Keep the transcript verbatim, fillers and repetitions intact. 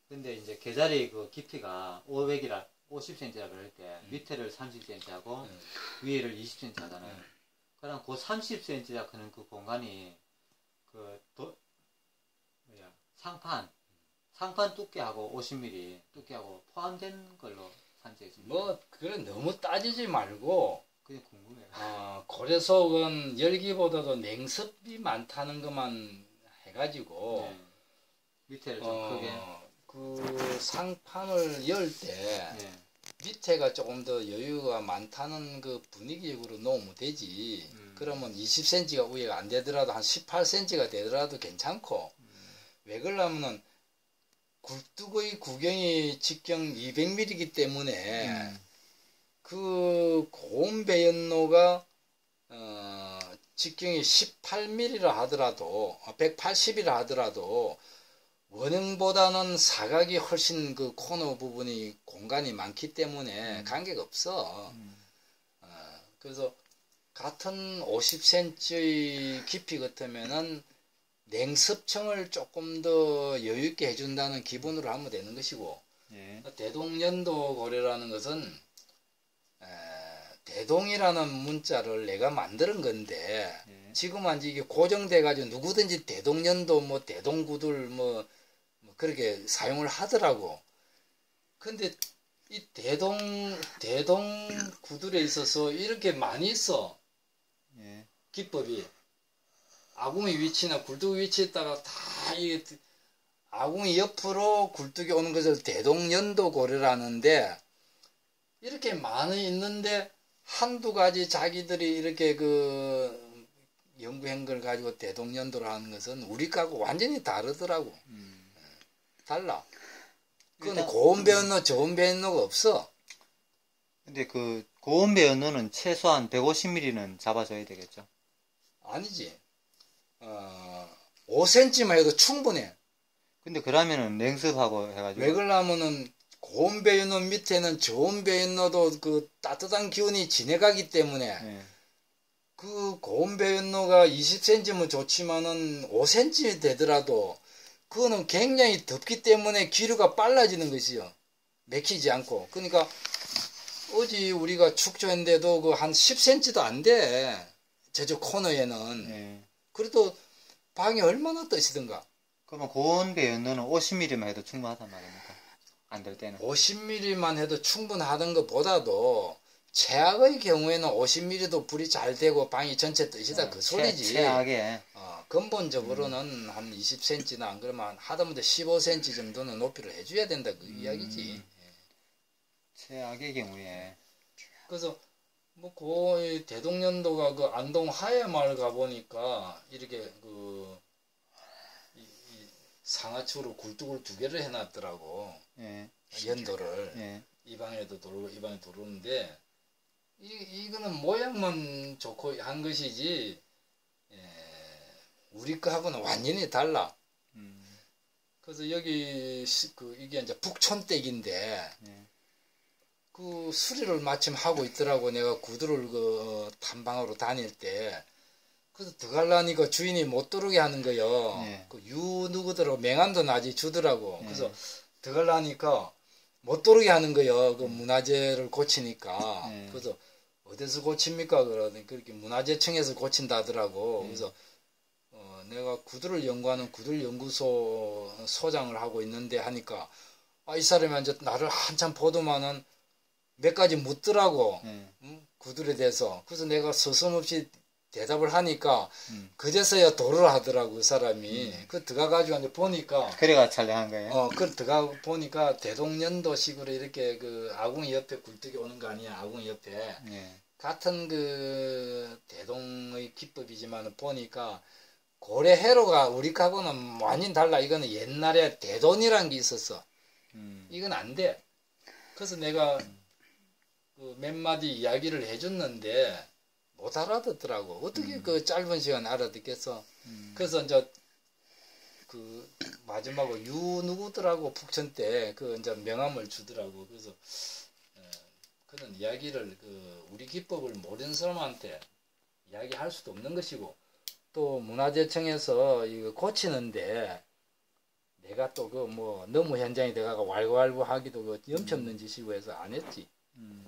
근데 이제 개자리 그 깊이가 오백이라 오십 센티미터라 그럴 때 음. 밑에를 삼십 센티미터 하고 음. 위에를 이십 센티미터 하잖아요. 음. 그럼 그 삼십 센티미터 크는 그 공간이 그 도, 뭐야 상판 상판 두께하고 오십 밀리미터 두께하고 포함된 걸로 산지했습니다. 뭐 그래 너무 따지지 말고 그냥 궁금해요. 어, 고래속은 열기보다도 냉습이 많다는 것만 해가지고 네. 밑에를 좀 어, 크게 그 상판을 열 때 네. 밑에가 조금 더 여유가 많다는 그 분위기적으로 놓으면 되지. 음. 그러면 이십 센티미터가 위에가 안 되더라도 한 십팔 센티미터가 되더라도 괜찮고 음. 왜 그러냐면은 굴뚝의 구경이 직경 이백 밀리미터이기 때문에 음. 그 고온 배연로가 어, 직경이 십팔 밀리미터라 하더라도 백팔십이라 하더라도 원형보다는 사각이 훨씬 그 코너 부분이 공간이 많기 때문에 음. 관계가 없어. 음. 어, 그래서 같은 오십 센티미터의 깊이 같으면은 냉습층을 조금 더 여유있게 해준다는 기본으로 하면 되는 것이고 예. 대동연도 고래라는 것은 에, 대동이라는 문자를 내가 만드는 건데 예. 지금은 이게 고정돼 가지고 누구든지 대동연도 뭐 대동구들 뭐, 뭐 그렇게 사용을 하더라고. 근데 이 대동 대동구들에 있어서 이렇게 많이 있어. 예. 기법이 아궁이 위치나 굴뚝 위치에다가 다 이 아궁이 옆으로 굴뚝이 오는 것을 대동연도 고래라는데 이렇게 많이 있는데 한두 가지 자기들이 이렇게 그 연구한 걸 가지고 대동연도를 하는 것은 우리 거하고 완전히 다르더라고. 음. 달라. 그건 고온 배연로, 저온 배연로가 없어. 근데 그 고온 배연로는 최소한 백오십 밀리미터는 잡아줘야 되겠죠? 아니지. 어, 오 센티미터만 해도 충분해. 근데 그러면은 냉습하고 해가지고. 왜 그러냐면은 고온 배연로 밑에는 저온 배연로도 그 따뜻한 기운이 지내가기 때문에 네. 그 고온 배연로가 이십 센티미터면 좋지만은 오 센티미터 되더라도 그거는 굉장히 덥기 때문에 기류가 빨라지는 것이요. 맥히지 않고. 그러니까 어제 우리가 축조했는데도 그 한 십 센티미터도 안 돼. 저쪽 코너에는. 네. 그래도 방이 얼마나 떠시던가. 그러면 고온 배연로는 오십 밀리미터만 해도 충분하단 말입니까? 안 될 때는. 오십 밀리미터만 해도 충분하던 것보다도 최악의 경우에는 오십 밀리미터도 불이 잘 되고 방이 전체 뜨시다 어, 그 소리지. 최, 최악에. 어, 근본적으로는 음. 한 이십 센티미터나 안 그러면 하다못해 십오 센티미터 정도는 높이를 해줘야 된다 그 음. 이야기지. 최악의 경우에. 그래서 뭐 그 대동연도가 그 안동 하회마을 가 보니까 이렇게 그 이, 이 상하측으로 굴뚝을 두 개를 해놨더라고. 예. 연도를 예. 이 방에도 돌고 이 방에 돌는데 이 이거는 모양만 좋고 한 것이지 예, 우리 거하고는 완전히 달라. 음. 그래서 여기 그 이게 이제 북촌댁인데. 예. 그 수리를 마침 하고 있더라고. 내가 구두를 그 탐방으로 다닐 때 그래서 들어가려니까 주인이 못 들어오게 하는 거요. 네. 그 유 누구더라고 명함도 나지 주더라고. 네. 그래서 들어가려니까 못 들어오게 하는 거요. 그 문화재를 고치니까. 네. 그래서 어디서 고칩니까? 그러더니 그렇게 문화재청에서 고친다더라고. 네. 그래서 어, 내가 구두를 연구하는 구들 연구소 소장을 하고 있는데 하니까 아, 이 사람이 이제 나를 한참 보더만은 몇 가지 묻더라고. 음. 응? 구들에 대해서. 그래서 내가 서슴없이 대답을 하니까 음. 그제서야 도를 하더라고 그 사람이. 음. 그 들어가가지고 이제 보니까 그래가 촬영한 거예요? 어, 그 들어가 보니까 대동연도식으로 이렇게 그 아궁이 옆에 굴뚝이 오는 거 아니야. 아궁이 옆에. 예. 같은 그 대동의 기법이지만 보니까 고래 해로가 우리 거하고는 완전 달라. 이거는 옛날에 대돈이라는 게 있었어. 음. 이건 안 돼. 그래서 내가 음. 그 몇 마디 이야기를 해줬는데 못 알아듣더라고. 어떻게 음. 그 짧은 시간 알아듣겠어. 음. 그래서 이제 그 마지막으로 유 누구더라고 북천 때 그 이제 명함을 주더라고. 그래서 에, 그런 이야기를 그 우리 기법을 모르는 사람한테 이야기할 수도 없는 것이고 또 문화재청에서 이거 고치는데 내가 또 그 뭐 너무 현장에 들어가가 왈가왈부 하기도 그 염치 없는 짓이고 해서 안 했지. 음.